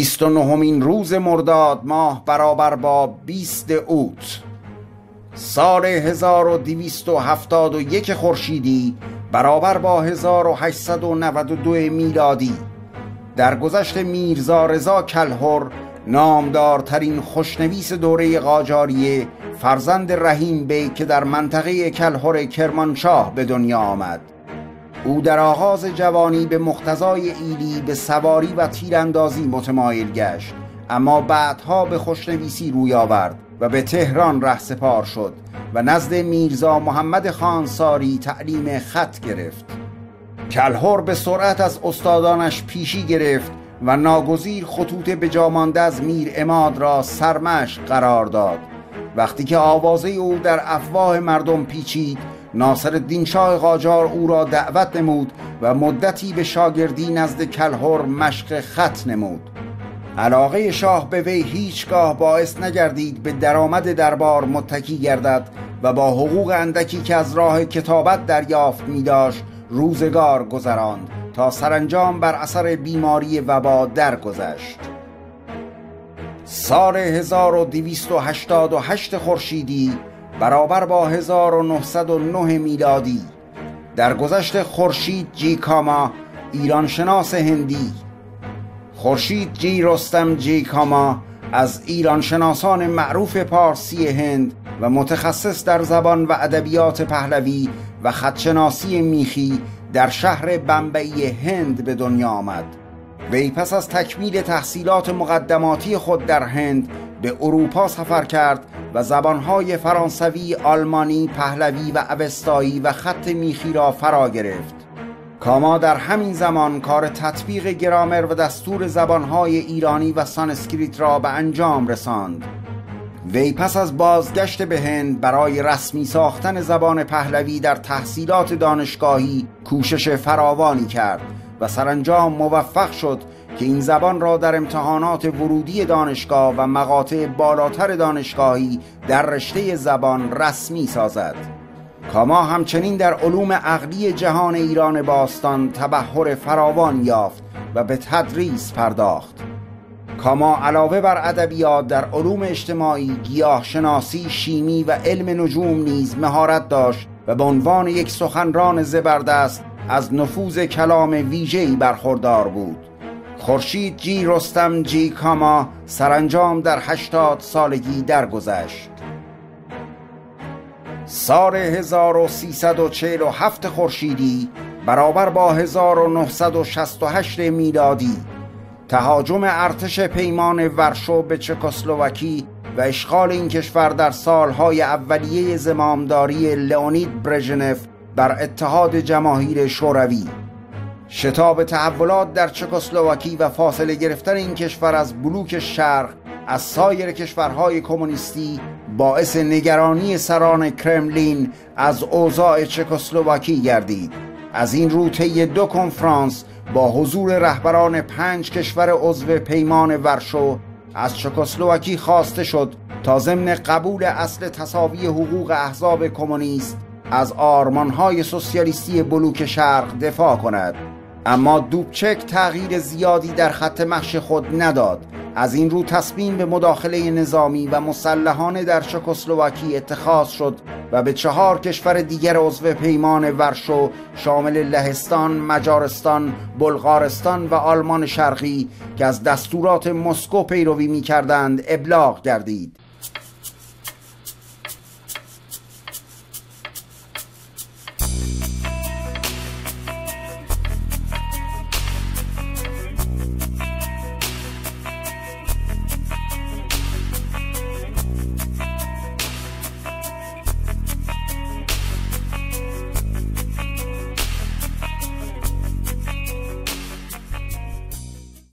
29مین روز مرداد ماه برابر با 20 اوت سال 1271 خورشیدی برابر با 1892 میلادی در گذشت میرزا رضا کلهر، نامدارترین خوشنویس دوره قاجاریه، فرزند رحیم بیگ که در منطقه کلهر کرمانشاه به دنیا آمد. او در آغاز جوانی به مقتضای ایلی به سواری و تیراندازی متمایل گشت، اما بعدها به خوشنویسی روی آورد و به تهران رهسپار شد و نزد میرزا محمد خانساری تعلیم خط گرفت. کلهر به سرعت از استادانش پیشی گرفت و ناگزیر خطوط بجامانده از میر عماد را سرمشق قرار داد. وقتی که آوازه او در افواه مردم پیچید، ناصرالدین شاه قاجار او را دعوت نمود و مدتی به شاگردی نزد کلهر مشق خط نمود. علاقه شاه به وی هیچگاه باعث نگردید به درآمد دربار متکی گردد و با حقوق اندکی که از راه کتابت دریافت می داشت روزگار گذراند تا سرانجام بر اثر بیماری وبا درگذشت. سال 1288 خورشیدی برابر با 1909 میلادی در گذشت خورشید جی کاما، ایرانشناس هندی. خورشید جی رستم جی کاما از ایرانشناسان معروف پارسی هند و متخصص در زبان و ادبیات پهلوی و خطشناسی میخی در شهر بمبئی هند به دنیا آمد. وی پس از تکمیل تحصیلات مقدماتی خود در هند به اروپا سفر کرد و زبانهای فرانسوی، آلمانی، پهلوی و اوستایی و خط میخی را فرا گرفت. کاما در همین زمان کار تطبیق گرامر و دستور زبانهای ایرانی و سانسکریت را به انجام رساند. وی پس از بازگشت به هند برای رسمی ساختن زبان پهلوی در تحصیلات دانشگاهی کوشش فراوانی کرد و سرانجام موفق شد که این زبان را در امتحانات ورودی دانشگاه و مقاطع بالاتر دانشگاهی در رشته زبان رسمی سازد. کاما همچنین در علوم عقلی جهان ایران باستان تبحر فراوان یافت و به تدریس پرداخت. کاما علاوه بر ادبیات در علوم اجتماعی، گیاهشناسی، شیمی و علم نجوم نیز مهارت داشت و به عنوان یک سخنران زبردست از نفوذ کلام ویژه‌ای برخوردار بود. خورشید جی رستم جی کاما سرانجام در 80 سالگی درگذشت. سال 1347 خورشیدی برابر با 1968 میلادی تهاجم ارتش پیمان ورشو به چکسلواکی و اشغال این کشور در سالهای اولیه زمامداری لئونید برژنف بر اتحاد جماهیر شوروی، شتاب تحولات در چکسلواکی و فاصله گرفتن این کشور از بلوک شرق از سایر کشورهای کمونیستی باعث نگرانی سران کرملین از اوضاع چکسلواکی گردید. از این رو طی 2 کنفرانس با حضور رهبران 5 کشور عضو پیمان ورشو از چکسلواکی خواسته شد تا ضمن قبول اصل تساوی حقوق احزاب کمونیست از آرمانهای سوسیالیستی بلوک شرق دفاع کند. اما دوبچک تغییر زیادی در خط مشی خود نداد. از این رو تصمیم به مداخله نظامی و مسلحانه در چکسلواکی اتخاذ شد و به 4 کشور دیگر عضو پیمان ورشو شامل لهستان، مجارستان، بلغارستان و آلمان شرقی که از دستورات مسکو پیروی می‌کردند ابلاغ گردید.